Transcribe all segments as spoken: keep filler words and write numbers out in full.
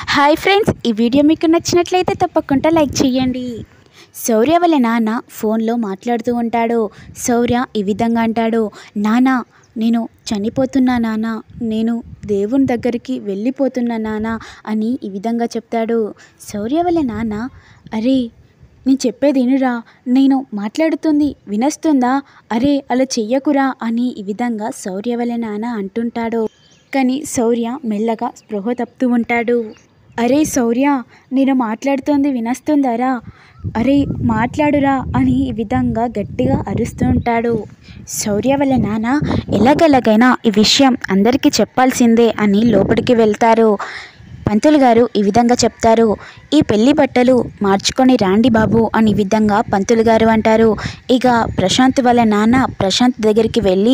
Hi friends, ఈ video మీకు నచ్చినట్లయితే తప్పకుండా లైక్ చేయండి. శౌర్య వాళ్ళ నాన్న ఫోన్లో మాట్లాడుతూ ఉంటాడు. శౌర్య ఈ విధంగా అంటాడు, నాన్న నేను చనిపోతున్నా నాన్న, నేను దేవుని దగ్గరికి వెళ్ళిపోతున్నా నాన్న అని ఈ విధంగా చెప్తాడు. శౌర్య వాళ్ళ నాన్న, అరే నేను చెప్పేది వినురా, నేను మాట్లాడుతుంది వినస్తుందా, అరే అలా చెయ్యకురా అని ఈ విధంగా శౌర్య వాళ్ళ నాన్న అంటుంటాడు. కానీ శౌర్య మెల్లగా స్పృహ తప్పుతూ ఉంటాడు. అరే శౌర్య, నేను మాట్లాడుతోంది వినస్తుందారా, అరే మాట్లాడురా అని ఈ విధంగా గట్టిగా అరుస్తూ ఉంటాడు. శౌర్య వాళ్ళ నాన్న ఎలాగెలాగైనా ఈ విషయం అందరికీ చెప్పాల్సిందే అని లోపలికి వెళ్తారు. పంతులు గారు ఈ విధంగా చెప్తారు, ఈ పెళ్లి బట్టలు మార్చుకొని రాండి బాబు అని ఈ విధంగా పంతులు గారు అంటారు. ఇక ప్రశాంత్ వాళ్ళ నాన్న ప్రశాంత్ దగ్గరికి వెళ్ళి,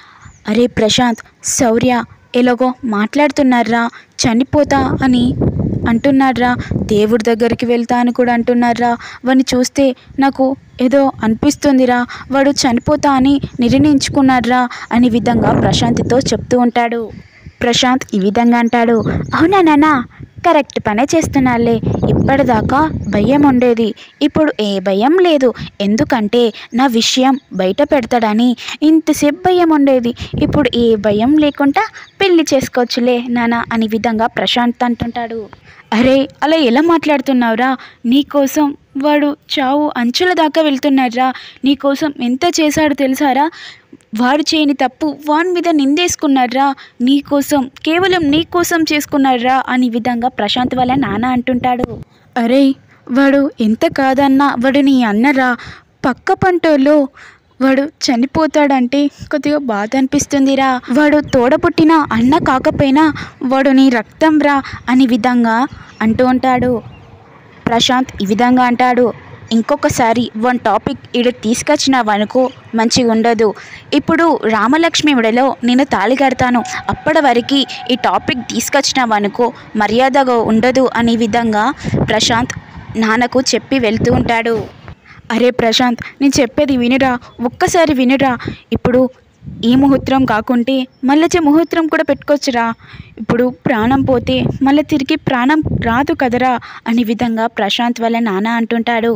అరే ప్రశాంత్, శౌర్య ఎలాగో మాట్లాడుతున్నారా, చనిపోతా అని అంటున్నారా, దేవుడి దగ్గరికి వెళ్తా అని కూడా అంటున్నారా, వాడిని చూస్తే నాకు ఏదో అనిపిస్తుందిరా, వాడు చనిపోతా అని నిర్ణయించుకున్నారా అని విధంగా ప్రశాంత్తో చెప్తూ ఉంటాడు. ప్రశాంత్ ఈ విధంగా అంటాడు, అవునా నాన్న, కరెక్ట్ పనే చేస్తున్నాలే, ఇప్పటిదాకా భయం ఉండేది, ఇప్పుడు ఏ భయం లేదు, ఎందుకంటే నా విషయం బయట పెడతాడని ఇంతసేపు భయం ఉండేది, ఇప్పుడు ఏ భయం లేకుండా పెళ్లి చేసుకోవచ్చులే నాన్న అని విధంగా ప్రశాంత్ అంటుంటాడు. అరే అలా ఎలా మాట్లాడుతున్నావురా, నీకోసం వాడు చావు అంచుల దాకా వెళ్తున్నారా, నీకోసం ఎంత చేశాడో తెలుసారా, వాడు చేయని తప్పు వాని మీద నిందేసుకున్నారా, నీకోసం కేవలం నీకోసం చేసుకున్నారా అని విధంగా ప్రశాంత్ వాళ్ళ నాన్న అంటుంటాడు. అరే వాడు ఎంత కాదన్నా వాడు నీ అన్నరా, పక్క పంటోళ్ళు, వాడు చనిపోతాడంటే కొద్దిగా బాధ అనిపిస్తుందిరా, వాడు తోడపుట్టిన అన్న కాకపోయినా వాడు నీ రక్తం రా అని విధంగా అంటూ ఉంటాడు. ప్రశాంత్ ఈ విధంగా అంటాడు, ఇంకొకసారి వన్ టాపిక్ ఈడ తీసుకొచ్చినావనుకో మంచిగా ఉండదు, ఇప్పుడు రామలక్ష్మి విడలో నేను తాళి కడతాను, అప్పటి వరకు ఈ టాపిక్ తీసుకొచ్చినావనుకో మర్యాదగా ఉండదు అని విధంగా ప్రశాంత్ నాన్నకు చెప్పి వెళ్తూ ఉంటాడు. అరే ప్రశాంత్, నేను చెప్పేది వినురా, ఒక్కసారి వినురా, ఇప్పుడు ఈ ముహూర్తం కాకుంటే మళ్ళీ ముహూర్తం కూడా పెట్టుకోవచ్చురా, ఇప్పుడు ప్రాణం పోతే మళ్ళీ తిరిగి ప్రాణం రాదు కదరా అని విధంగా ప్రశాంత్ వాళ్ళ నాన్న అంటుంటాడు.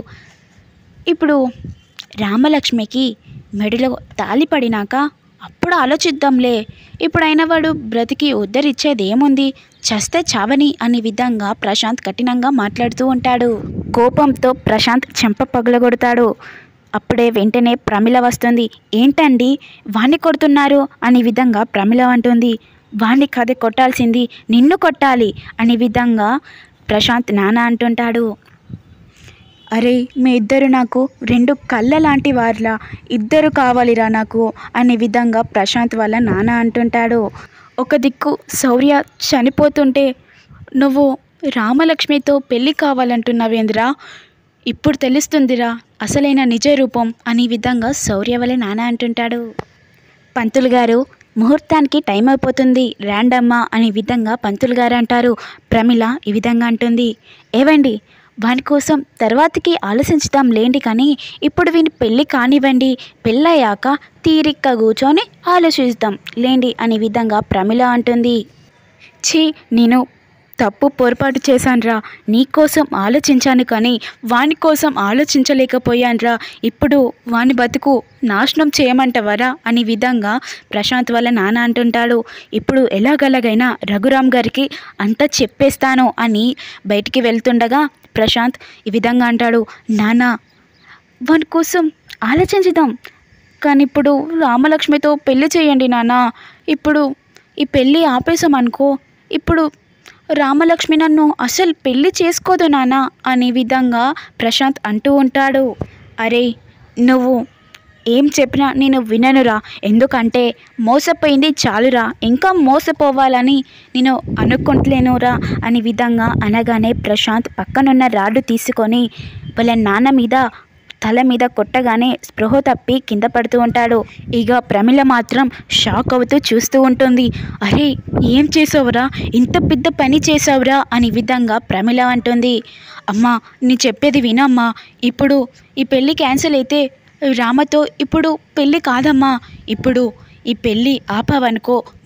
ఇప్పుడు రామలక్ష్మికి మెడలో తాళి పడినాక అప్పుడు ఆలోచిద్దాంలే, ఇప్పుడైనా వాడు బ్రతికి ఉద్ధరిచ్చేది ఏముంది, చస్తే చావని అనే విధంగా ప్రశాంత్ కఠినంగా మాట్లాడుతూ ఉంటాడు. కోపంతో ప్రశాంత్ చెంప పగలగొడతాడు. అప్పుడే వెంటనే ప్రమిళ వస్తుంది. ఏంటండి వాణ్ణి కొడుతున్నారు అనే విధంగా ప్రమిళ అంటుంది. వాణ్ణి కదే కొట్టాల్సింది, నిన్ను కొట్టాలి అనే విధంగా ప్రశాంత్ నాన్న అంటుంటాడు. అరే మీ ఇద్దరు నాకు రెండు కళ్ళ లాంటి వారిలా, ఇద్దరు కావాలిరా నాకు అనే విధంగా ప్రశాంత్ వాళ్ళ నాన్న అంటుంటాడు. ఒక దిక్కు శౌర్య చనిపోతుంటే నువ్వు రామలక్ష్మితో పెళ్ళి కావాలంటున్నావేంద్రా, ఇప్పుడు తెలుస్తుందిరా అసలైన నిజ రూపం అనే విధంగా శౌర్య వాళ్ళ నాన్న అంటుంటాడు. పంతులు గారు, ముహూర్తానికి టైం అయిపోతుంది రాండమ్మా అనే విధంగా పంతులు గారు అంటారు. ప్రమిళ ఈ విధంగా అంటుంది, ఏవండి వాని కోసం తర్వాతకి ఆలోచించుదాం లేండి, కానీ ఇప్పుడు వీని పెళ్ళి కానివ్వండి, పెళ్ళయ్యాక తీరిక్క కూర్చొని ఆలోచిస్తాం లేండి అనే విధంగా ప్రమిళ అంటుంది. ఛీ, నేను తప్పు పొరపాటు చేశానురా, నీకోసం ఆలోచించాను కానీ వాని కోసం ఆలోచించలేకపోయానురా, ఇప్పుడు వాని బతుకు నాశనం చేయమంటవరా అనే విధంగా ప్రశాంత్ వాళ్ళ నాన్న అంటుంటాడు. ఇప్పుడు ఎలాగలాగైనా రఘురామ్ గారికి అంతా చెప్పేస్తాను అని బయటికి వెళ్తుండగా ప్రశాంత్ ఈ విధంగా అంటాడు, నాన్న వాని కోసం ఆలోచించుదాం, కానీ ఇప్పుడు రామలక్ష్మితో పెళ్ళి చేయండి నాన్న, ఇప్పుడు ఈ పెళ్ళి ఆపేసామనుకో ఇప్పుడు రామలక్ష్మి నన్ను అసలు పెళ్ళి చేసుకోదు నాన్న అనే విధంగా ప్రశాంత్ అంటూ ఉంటాడు. అరే నువ్వు ఏం చెప్పినా నేను విననురా, ఎందుకంటే మోసపోయింది చాలురా, ఇంకా మోసపోవాలని నేను అనుకుంటలేనురా అనే విధంగా అనగానే ప్రశాంత్ పక్కనున్న రాడ్డు తీసుకొని వాళ్ళ నాన్న మీద తల మీద కొట్టగానే స్పృహ తప్పి కింద పడుతూ ఉంటాడు. ఇక ప్రమిళ మాత్రం షాక్ అవుతూ చూస్తూ ఉంటుంది. అరే ఏం చేసావురా, ఇంత పెద్ద పని చేసావురా అనే విధంగా ప్రమిళ అంటుంది. అమ్మా నీ చెప్పేది వినమ్మా, ఇప్పుడు ఈ పెళ్ళి క్యాన్సిల్ అయితే రామతో ఇప్పుడు పెళ్ళి కాదమ్మా, ఇప్పుడు ఈ పెళ్ళి ఆపావనుకో నేను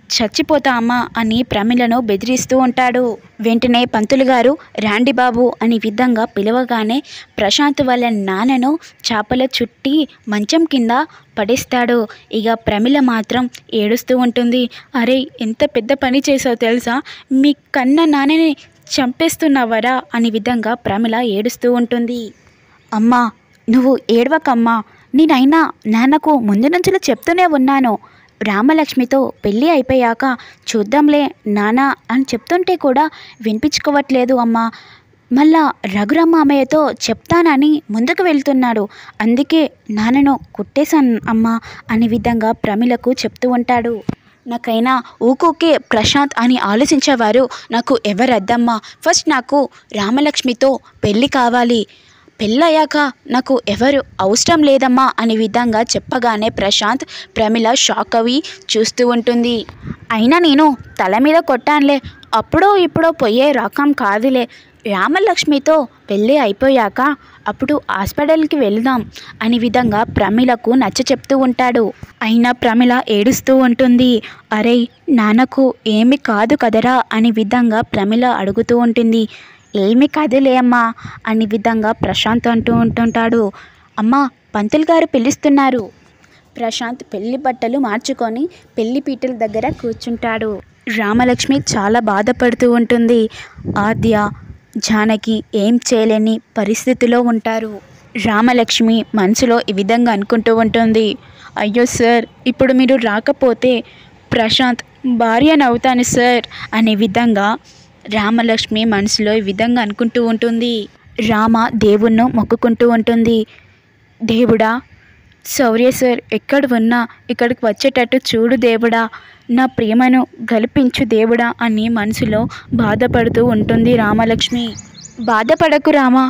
చచ్చిపోతా అమ్మా అని ప్రమిలను బెదిరిస్తూ ఉంటాడు. వెంటనే పంతులు గారు రాండి బాబు అని విధంగా పిలవగానే ప్రశాంత్ వాళ్ళ నాన్నను చాపల చుట్టి మంచం కింద పడేస్తాడు. ఇక ప్రమిల మాత్రం ఏడుస్తూ ఉంటుంది. అరే ఎంత పెద్ద పని చేసావు తెలుసా, మీ కన్న నాన్నని చంపేస్తున్నావరా అని విధంగా ప్రమిల ఏడుస్తూ ఉంటుంది. అమ్మా నువ్వు ఏడవకమ్మా, నేనైనా నాన్నకు ముందు నుంచి చెప్తూనే ఉన్నాను, రామలక్ష్మితో పెళ్ళి అయిపోయాక చూద్దాంలే నాన్న అని చెప్తుంటే కూడా వినిపించుకోవట్లేదు అమ్మా. మళ్ళా రఘురామ అమ్మయ్యతో చెప్తానని ముందుకు వెళ్తున్నాడు, అందుకే నాన్నను కుట్టేశాను అమ్మా అనే విధంగా ప్రమిలకు చెప్తూ ఉంటాడు. నాకైనా ఊకూకే ప్రశాంత్ అని ఆలోచించేవారు నాకు ఎవరద్దమ్మా. ఫస్ట్ నాకు రామలక్ష్మితో పెళ్ళి కావాలి, పెళ్ళయ్యాక నాకు ఎవరు అవసరం లేదమ్మా అనే విధంగా చెప్పగానే ప్రశాంత్ ప్రమిల షాక్ అవి చూస్తూ ఉంటుంది. అయినా నేను తల మీద కొట్టానులే, అప్పుడో ఇప్పుడో పోయే రకం కాదులే, రామలక్ష్మితో పెళ్ళి అయిపోయాక అప్పుడు హాస్పిటల్కి వెళ్దాం అనే విధంగా ప్రమిలకు నచ్చ చెప్తూ ఉంటాడు. అయినా ప్రమిల ఏడుస్తూ ఉంటుంది. అరే నాన్నకు ఏమి కాదు కదరా అనే విధంగా ప్రమిల అడుగుతూ ఉంటుంది. ఏమి కాదులే అమ్మా అనే విధంగా ప్రశాంత్ అంటూ ఉంటుంటాడు. అమ్మా పంతులు గారు పిలుస్తున్నారు. ప్రశాంత్ పెళ్లి బట్టలు మార్చుకొని పెళ్లి పీటల దగ్గర కూర్చుంటాడు. రామలక్ష్మి చాలా బాధపడుతూ ఉంటుంది. ఆద్య జానకి ఏం చేయలేని పరిస్థితిలో ఉంటారు. రామలక్ష్మి మనసులో ఈ విధంగా అనుకుంటూ ఉంటుంది. అయ్యో సార్, ఇప్పుడు మీరు రాకపోతే ప్రశాంత్ భార్యనవుతాను సార్ అనే విధంగా రామలక్ష్మి మనసులో ఈ విధంగా అనుకుంటూ ఉంటుంది. రామ దేవుణ్ణి మొక్కుకుంటూ ఉంటుంది. దేవుడా, శౌర్య సార్ ఎక్కడ ఉన్నా ఇక్కడికి వచ్చేటట్టు చూడు దేవుడా, నా ప్రేమను గెలిపించు దేవుడా అని మనసులో బాధపడుతూ ఉంటుంది రామలక్ష్మి. బాధపడకు రామా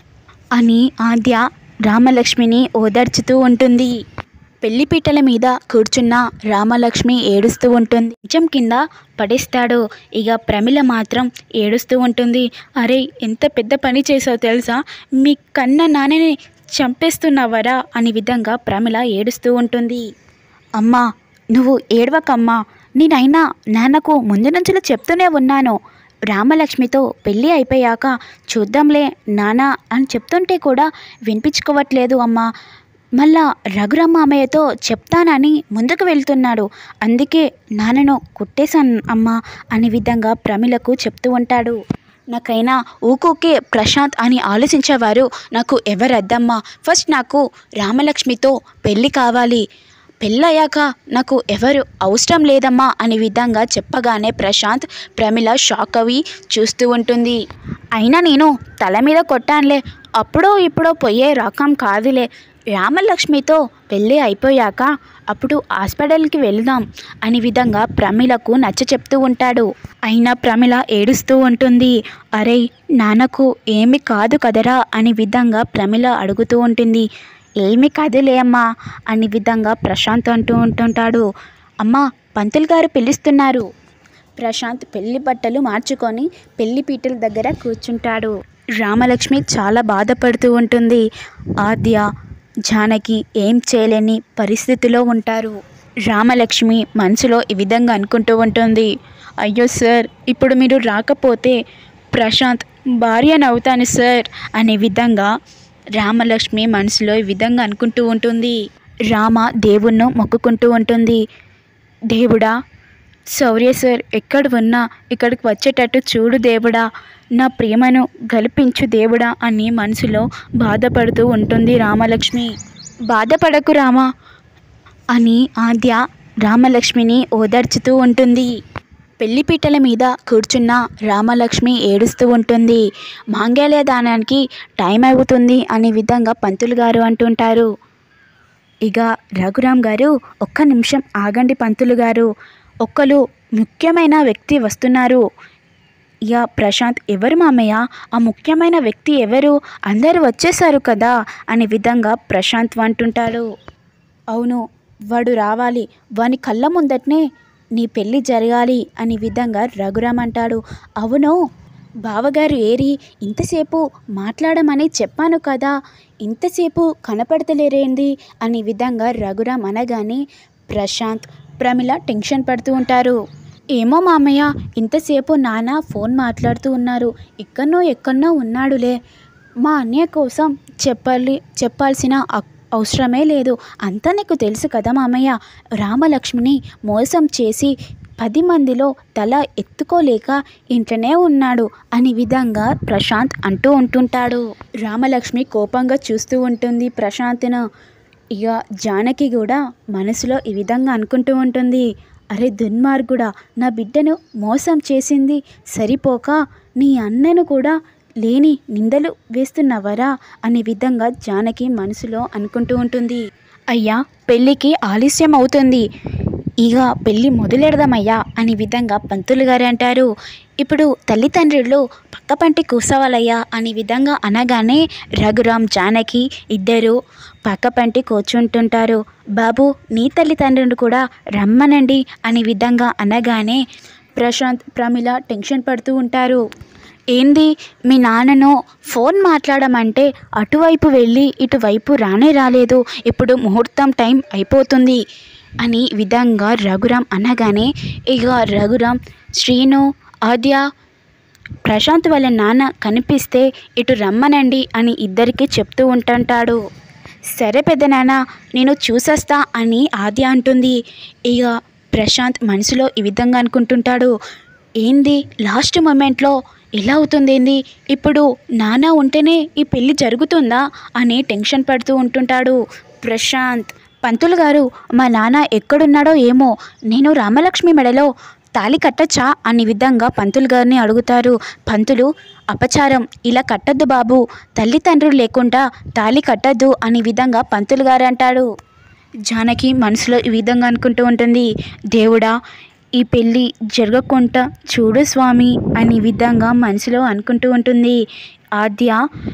అని ఆద్య రామలక్ష్మిని ఓదార్చుతూ ఉంటుంది. పెళ్లిపీటల మీద కూర్చున్న రామలక్ష్మి ఏడుస్తూ ఉంటుంది. నిజం కింద పడేస్తాడు. ఇక ప్రమిల మాత్రం ఏడుస్తూ ఉంటుంది. అరే ఎంత పెద్ద పని చేసావు తెలుసా, మీ కన్న నాన్నని చంపేస్తున్నావరా అనే విధంగా ప్రమిల ఏడుస్తూ ఉంటుంది. అమ్మా నువ్వు ఏడవకమ్మా, నేనైనా నాన్నకు ముందు నుంచి చెప్తూనే ఉన్నాను, రామలక్ష్మితో పెళ్ళి అయిపోయాక చూద్దాంలే నాన్న అని చెప్తుంటే కూడా వినిపించుకోవట్లేదు అమ్మా. మళ్ళా రఘురామ అమ్మయ్యతో చెప్తానని ముందుకు వెళ్తున్నాడు, అందుకే నాన్నను కుట్టేశాను అమ్మా అనే విధంగా ప్రమిలకు చెప్తూ ఉంటాడు. నాకైనా ఊకూకే ప్రశాంత్ అని ఆలోచించేవారు నాకు ఎవరద్దమ్మా. ఫస్ట్ నాకు రామలక్ష్మితో పెళ్ళి కావాలి, పెళ్ళయ్యాక నాకు ఎవరు అవసరం లేదమ్మా అనే విధంగా చెప్పగానే ప్రశాంత్ ప్రమిల షాక్ అవి చూస్తూ ఉంటుంది. అయినా నేను తల మీద కొట్టానులే, అప్పుడో ఇప్పుడో పోయే రకం కాదులే, రామలక్ష్మితో పెళ్ళి అయిపోయాక అప్పుడు హాస్పిటల్కి వెళ్దాం అనే విధంగా ప్రమిలకు నచ్చ చెప్తూ ఉంటాడు. అయినా ప్రమిల ఏడుస్తూ ఉంటుంది. అరే నాన్నకు ఏమి కాదు కదరా అనే విధంగా ప్రమిల అడుగుతూ ఉంటుంది. ఏమి కాదులే అమ్మా అనే విధంగా ప్రశాంత్ అంటూ ఉంటుంటాడు. అమ్మా పంతులు గారు పిలుస్తున్నారు. ప్రశాంత్ పెళ్లి బట్టలు మార్చుకొని పెళ్లి పీటల దగ్గర కూర్చుంటాడు. రామలక్ష్మి చాలా బాధపడుతూ ఉంటుంది. ఆద్య జానకి ఏం చేయలేని పరిస్థితిలో ఉంటారు. రామలక్ష్మి మనసులో ఈ విధంగా అనుకుంటూ ఉంటుంది. అయ్యో సార్, ఇప్పుడు మీరు రాకపోతే ప్రశాంత్ భార్యనవుతాను సార్ అనే విధంగా రామలక్ష్మి మనసులో ఈ విధంగా అనుకుంటూ ఉంటుంది. రామ దేవుణ్ణి మొక్కుకుంటూ ఉంటుంది. దేవుడా, శౌర్య సార్ ఎక్కడ ఉన్నా ఇక్కడికి వచ్చేటట్టు చూడు దేవుడా, నా ప్రేమను గెలిపించు దేవుడా అని మనసులో బాధపడుతూ ఉంటుంది రామలక్ష్మి. బాధపడకు రామా అని ఆద్య రామలక్ష్మిని ఓదార్చుతూ ఉంటుంది. పెళ్లిపీటల మీద కూర్చున్న రామలక్ష్మి ఏడుస్తూ ఉంటుంది. మాంగళ్య దానానికి టైం అవుతుంది అనే విధంగా పంతులు గారు అంటుంటారు. ఇక రఘురామ్ గారు, ఒక్క నిమిషం ఆగండి పంతులు గారు, ఒక్కరు ముఖ్యమైన వ్యక్తి వస్తున్నారు. ఇక ప్రశాంత్, ఎవరు మామయ్య ఆ ముఖ్యమైన వ్యక్తి ఎవరు, అందరూ వచ్చేసారు కదా అనే విధంగా ప్రశాంత్ అంటుంటాడు. అవును, వాడు రావాలి, వాని కళ్ళ ముందటనే నీ పెళ్ళి జరగాలి అనే విధంగా రఘురామ్ అంటాడు. అవును బావగారు ఏరి, ఇంతసేపు మాట్లాడమని చెప్పాను కదా, ఇంతసేపు కనపడతలేరేంది అనే విధంగా రఘురామ్ అనగానే ప్రశాంత్ ప్రమిళ టెన్షన్ పడుతూ ఉంటారు. ఏమో మామయ్య, ఇంతసేపు నాన్న ఫోన్ మాట్లాడుతూ ఉన్నారు. ఎక్కడనో ఎక్కడనో ఉన్నాడులే. మా అన్నయ్య కోసం చెప్పాలి చెప్పాల్సిన అక్- అవసరమే లేదు. అంతా నీకు తెలుసు కదా మామయ్య. రామలక్ష్మిని మోసం చేసి పది మందిలో తల ఎత్తుకోలేక ఇంట్లోనే ఉన్నాడు అని విధంగా ప్రశాంత్ అంటూ ఉంటుంటాడు. రామలక్ష్మి కోపంగా చూస్తూ ఉంటుంది ప్రశాంత్ను. ఇక జానకి కూడా మనసులో ఈ విధంగా అనుకుంటూ ఉంటుంది. అరే దుర్మార్గుడా, నా బిడ్డను మోసం చేసింది సరిపోక నీ అన్నను కూడా లేని నిందలు వేస్తున్నవరా అనే విధంగా జానకి మనసులో అనుకుంటూ ఉంటుంది. అయ్యా, పెళ్ళికి ఆలస్యం అవుతుంది, ఇక పెళ్ళి మొదలెడదామయ్యా అనే విధంగా పంతులు గారు అంటారు. ఇప్పుడు తల్లిదండ్రులు పక్కపంటి కూర్చోవాలయ్యా అనే విధంగా అనగానే రఘురామ్ జానకి ఇద్దరు పక్కపంటి కూర్చుంటుంటారు. బాబు, నీ తల్లిదండ్రులు కూడా రమ్మనండి అనే విధంగా అనగానే ప్రశాంత్ ప్రమిళ టెన్షన్ పడుతూ ఉంటారు. ఏంది, మీ నాన్నను ఫోన్ మాట్లాడమంటే అటువైపు వెళ్ళి ఇటువైపు రానే రాలేదు, ఇప్పుడు ముహూర్తం టైం అయిపోతుంది అని విధంగా రఘురామ్ అనగానే ఇక రఘురామ్ శ్రీను, ఆద్య, ప్రశాంత్ వాళ్ళ నాన్న కనిపిస్తే ఇటు రమ్మనండి అని ఇద్దరికి చెప్తూ ఉంటుంటాడు. సరే పెద్దనాన్న, నేను చూసేస్తా అని ఆద్య అంటుంది. ఇక ప్రశాంత్ మనసులో ఈ విధంగా అనుకుంటుంటాడు. ఏంది లాస్ట్ మూమెంట్లో ఎలా అవుతుంది, ఏంది ఇప్పుడు నాన్న ఉంటేనే ఈ పెళ్ళి జరుగుతుందా అని టెన్షన్ పడుతూ ఉంటుంటాడు ప్రశాంత్. పంతులు గారు, మా నాన్న ఎక్కడున్నాడో ఏమో, నేను రామలక్ష్మి మెడలో తాళి కట్టచ్చా అనే విధంగా పంతులు గారిని అడుగుతారు. పంతులు, అపచారం, ఇలా కట్టద్దు బాబు, తల్లిదండ్రులు లేకుండా తాళి కట్టద్దు అనే విధంగా పంతులు గారు అంటాడు. జానకి మనసులో ఈ విధంగా అనుకుంటూ ఉంటుంది. దేవుడా, ఈ పెళ్ళి జరగకుండా చూడు స్వామి అనే విధంగా మనసులో అనుకుంటూ ఉంటుంది. ఆద్య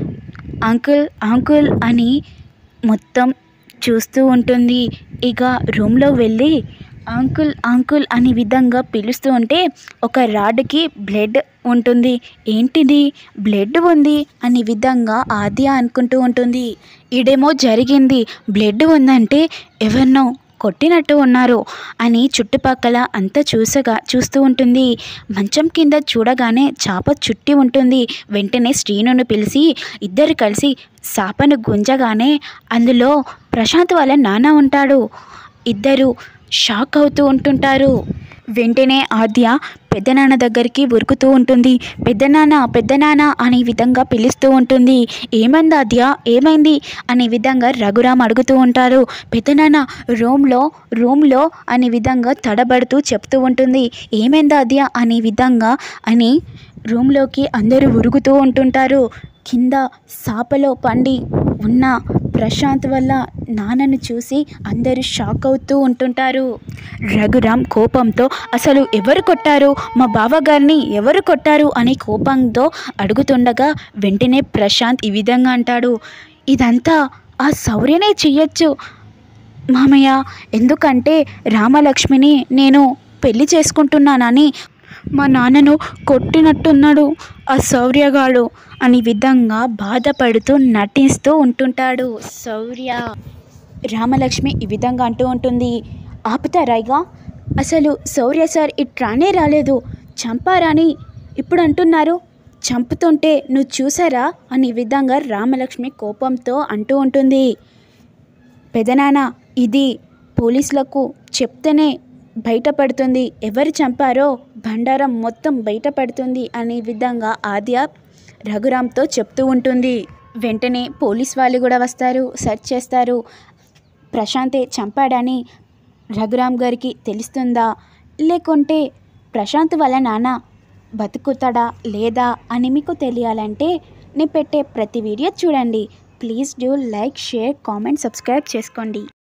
అంకుల్ అంకుల్ అని మొత్తం చూస్తూ ఉంటుంది. ఇక రూమ్లో వెళ్ళి అంకుల్ అంకుల్ అనే విధంగా పిలుస్తూ ఉంటే ఒక రాడ్కి బ్లడ్ ఉంటుంది. ఏంటిది, బ్లడ్ ఉంది అనే విధంగా ఆద్య అనుకుంటూ ఉంటుంది. ఇడేమో జరిగింది, బ్లడ్ ఉందంటే ఎవరినో కొట్టినట్టు ఉన్నారు అని చుట్టుపక్కల అంతా చూసగా చూస్తూ ఉంటుంది. మంచం కింద చూడగానే చాప చుట్టి ఉంటుంది. వెంటనే శ్రీనును పిలిచి ఇద్దరు కలిసి చాపను గుంజగానే అందులో ప్రశాంత్ వాళ్ళ నాన్న ఉంటాడు. ఇద్దరు షాక్ అవుతూ ఉంటుంటారు. వెంటనే ఆద్య పెద్దనాన్న దగ్గరికి ఉరుకుతూ ఉంటుంది. పెద్దనాన్న పెద్దనాన్న అనే విధంగా పిలుస్తూ ఉంటుంది. ఏమైంది ఆద్య, ఏమైంది అనే విధంగా రఘురామ్ అడుగుతూ ఉంటారు. పెద్దనాన్న రూమ్లో రూమ్లో అనే విధంగా తడబడుతూ చెప్తూ ఉంటుంది. ఏమైంది ఆద్య అనే విధంగా అని రూమ్లోకి అందరూ ఉరుగుతూ ఉంటుంటారు. కింద సాపలో పండి ఉన్న ప్రశాంత్ వల్ల నాన్నను చూసి అందరూ షాక్ అవుతూ ఉంటుంటారు. రఘురామ్ కోపంతో అసలు ఎవరు కొట్టారు, మా బావగారిని ఎవరు కొట్టారు అని కోపంతో అడుగుతుండగా వెంటనే ప్రశాంత్ ఈ విధంగా అంటాడు. ఇదంతా ఆ శౌర్యనే చెయ్యొచ్చు మామయ్య, ఎందుకంటే రామలక్ష్మిని నేను పెళ్లి చేసుకుంటున్నానని మా నాన్నను కొట్టినట్టున్నాడు ఆ శౌర్యగాడు అని విధంగా బాధపడుతూ నటిస్తూ ఉంటుంటాడు శౌర్య. రామలక్ష్మి ఈ విధంగా అంటూ ఉంటుంది. ఆపుతారాయిగా, అసలు శౌర్య సార్ ఇట్రానే రాలేదు, చంపారని ఇప్పుడు అంటున్నారు, చంపుతుంటే నువ్వు చూసారా అని విధంగా రామలక్ష్మి కోపంతో అంటూ ఉంటుంది. పెదనాన్న, ఇది పోలీసులకు చెప్తేనే బయటపడుతుంది, ఎవరు చంపారో బండారం మొత్తం బయటపడుతుంది అనే విధంగా ఆద్య రఘురామ్తో చెప్తూ ఉంటుంది. వెంటనే పోలీస్ వాళ్ళు కూడా వస్తారు, సెర్చ్ చేస్తారు. ప్రశాంతే చంపాడని రఘురామ్ గారికి తెలుస్తుందా, లేకుంటే ప్రశాంత్ వాళ్ళ నాన్న బతుకుతాడా లేదా అని మీకు తెలియాలంటే నేను పెట్టే ప్రతి వీడియో చూడండి. Please do like, share, comment, subscribe చేసుకోండి.